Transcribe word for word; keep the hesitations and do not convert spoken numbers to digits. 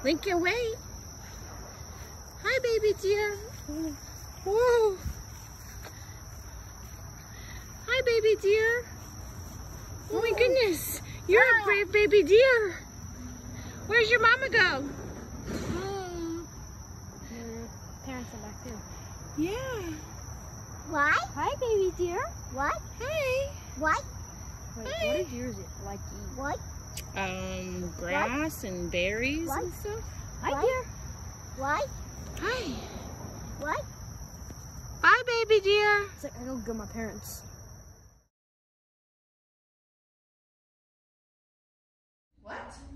Lincoln, wait. Hi, baby deer. Whoa. Hi, baby deer. Oh my goodness. You're a brave baby deer. Where's your mama go? Hmm. Your parents are back there. Yeah. What? Hi, baby deer. What? Hi. What? Wait, Hi. What do deers like to eat? What? Um, grass what? and berries what? and stuff. Hi, what? deer. What? Hi. What? Bye, baby deer. It's like I don't go with my parents. What?